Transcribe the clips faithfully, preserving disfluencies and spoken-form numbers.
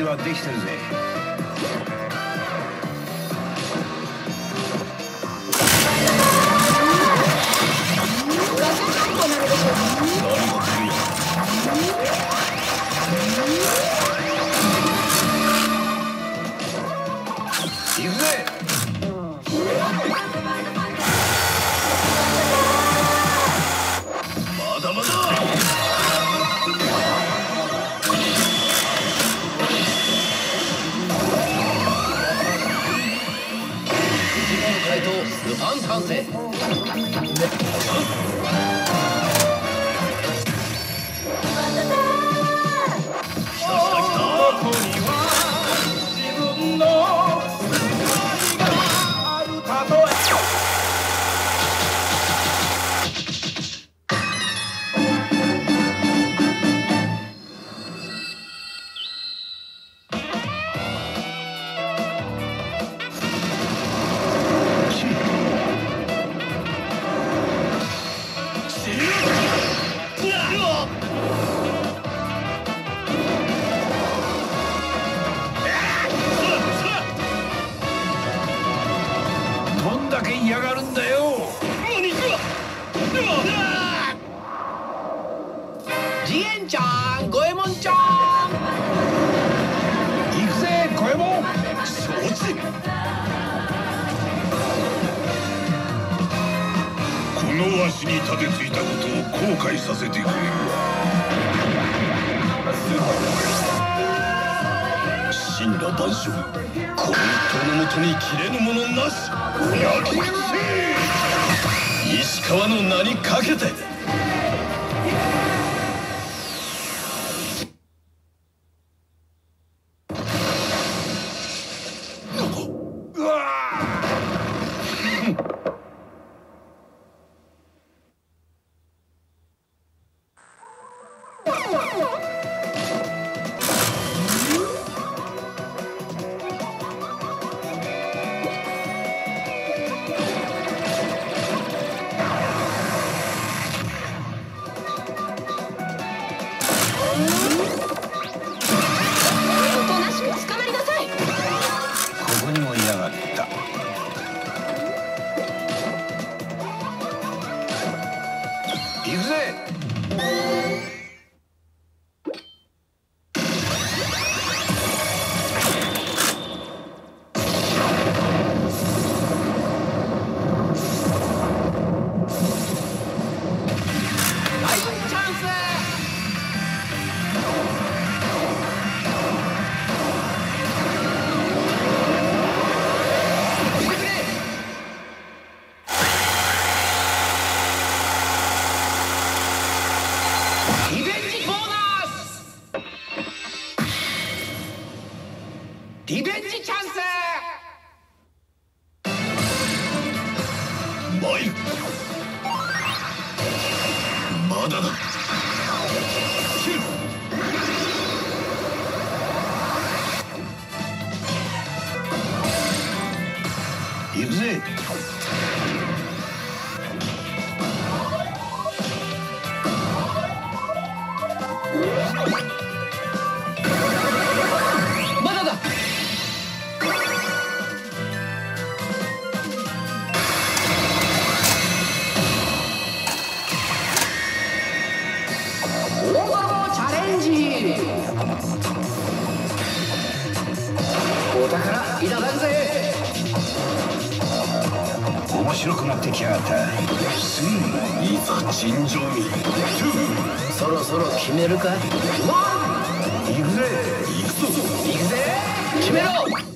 はできてるぜ。行くぜ。まだまだ。 怪盗ルパン三世。 どんだけ嫌がるんだよ。 ジエンちゃん、ゴエモンちゃん。 行くぜ、ゴエモン。 承知。 このわしに立てついたことを後悔させてくれるわ。神羅万象、この人のもとに切れぬものなし。焼き尽くせ。石川の名にかけて。うわおとなしく捕まりなさい。 ここにもいやがった。行くぜ。 大チャンス。リベンジボーナス。リベンジチャンス。 参る。まだだ。切る。行くぜ。 まだだ。大泥棒チャレンジ。お宝いただくぜ。 面白くなってきやがった。ついにいざ尋常に。 そろそろ決めるか。ワン。 行くぜ。行くぞ。 行くぜ。決めろ。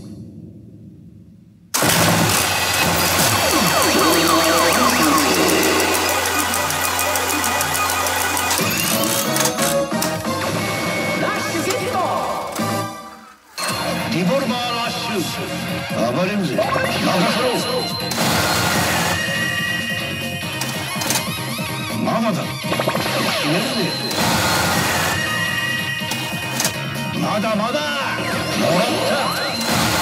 リボルバーラッシュ。暴れんぜ。任せろ。まだだ。決めるぜ。まだまだ。もらった。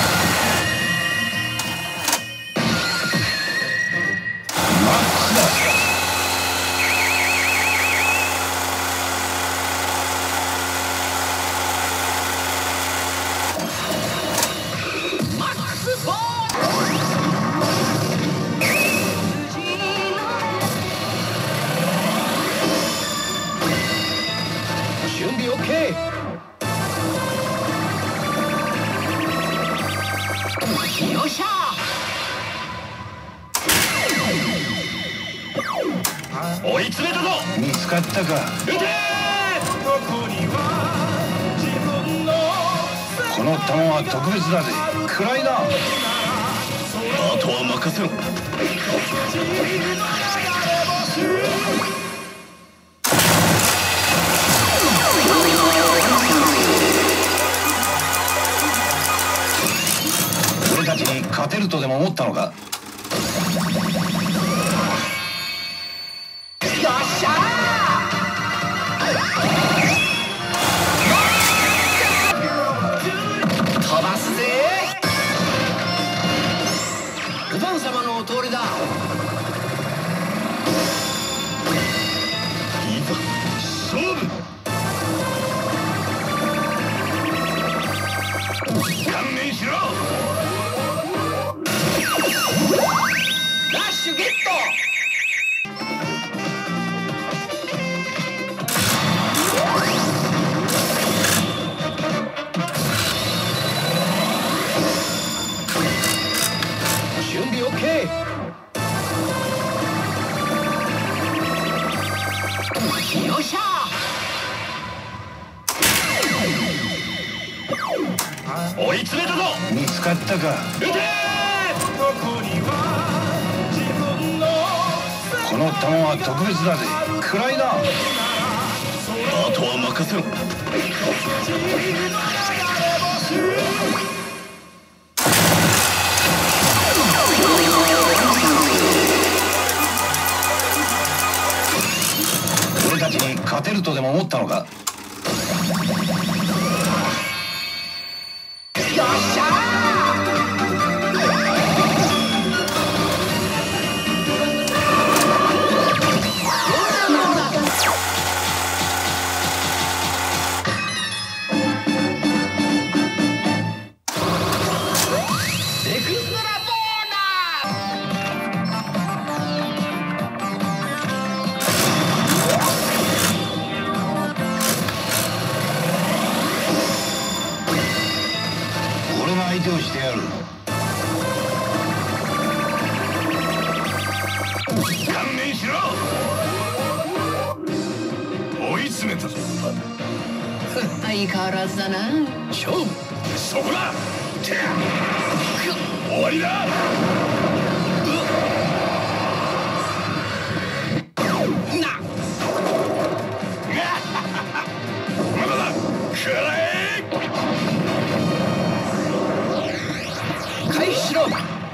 マッチだ。 追い詰めたぞ。 見つかったか。 撃て。 この弾は特別だぜ。食らいな。 あとは任せろ。 俺たちに勝てるとでも思ったのか。 よっしゃー、飛ばすぜ。ルパン様のお通りだ。 いざ勝負。観念しろ。 ラッシュゲット。準備 オーケー。 よっしゃ追い詰めたぞ。 見つかったか。 撃て。 この弾は特別だぜ。食らいな。 あとは任せろ。 俺たちに勝てるとでも思ったのか。 よっしゃ相手をしてやる。 観念しろ。追い詰めたぞ。 相変わらずだな。 勝負。 そこだ。終わりだ。 なまだだ。食らえ。 回避しろ。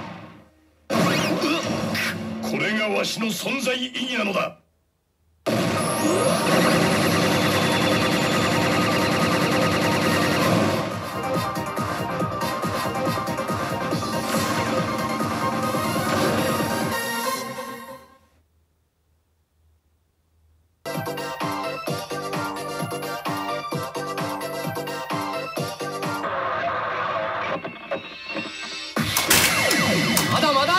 これがわしの存在意義なのだ。 まだまだ。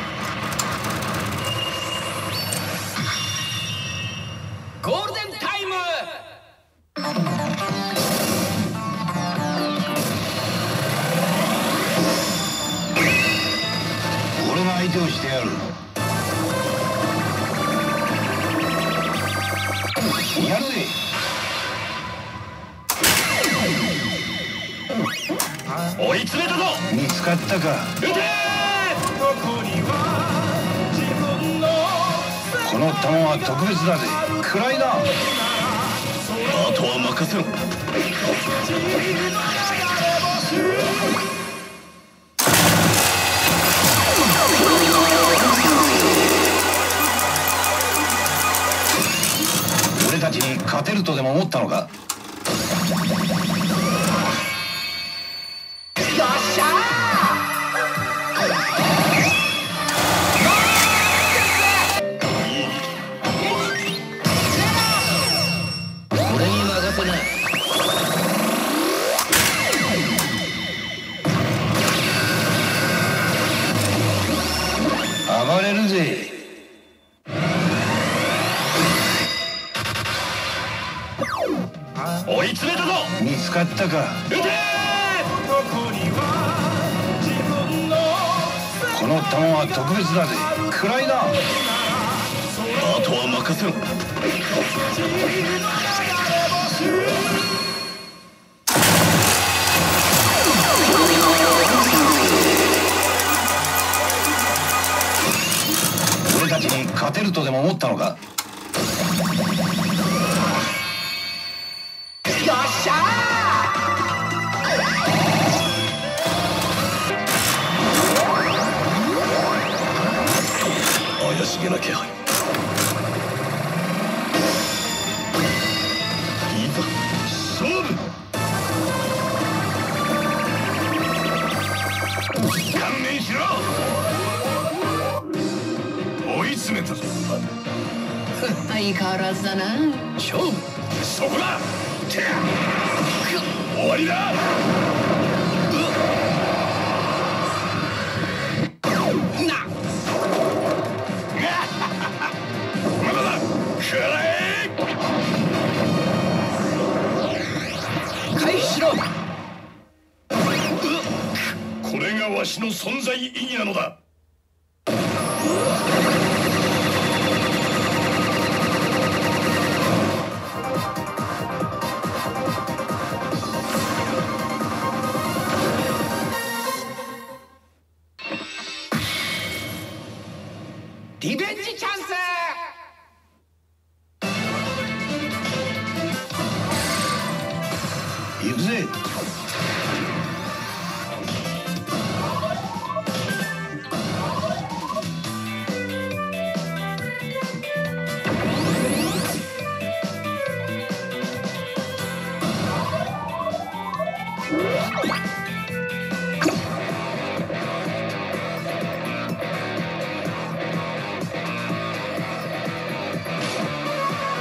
ゴールデンタイム。 俺が相手をしてやる。やるぜ。 追い詰めたぞ。 見つかったか。 撃て。 この弾は特別だぜ。食らいな。 あとは任せろ。 俺たちに勝てるとでも思ったのか。 よっしゃー。俺に任せな。 暴れるぜ。 追い詰めたぞ。 見つかったか。 撃て。 この弾は特別だぜ。食らいな。 あととは任せろ。 俺たちに勝てるとでも思ったのか。 よっしゃ怪しげな気配。いざ勝負。観念しろ。追い詰めたぞ。 相変わらずだな。 勝負。そこだ。てや終わりだ。まだだ。食らえ。 回避しろ。 これがわしの存在意義なのだ。 リベンジチャンス。 行くぜ。